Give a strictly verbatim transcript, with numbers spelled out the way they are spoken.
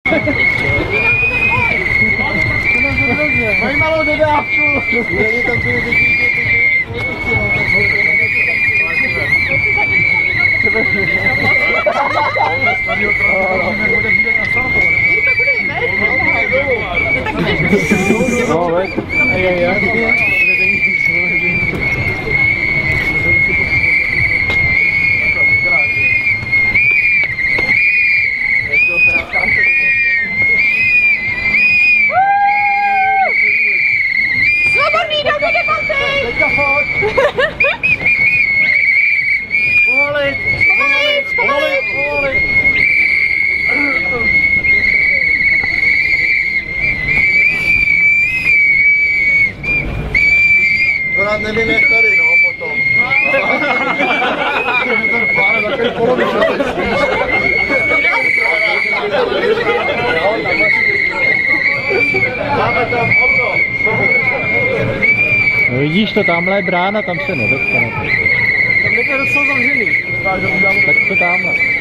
Mají malou dodávku. Svobodný, Davide, Panty! Teďka pojď! Pomalit! Pomalit, pomalit! Pomalit! Akorát nevím, jak tady, no, potom. Ten pár je takový polovičatý. Máme tam auto. No vidíš to, tamhle je brána, tam se nedostane. Tam někde docela zavřený. Tak to tamhle.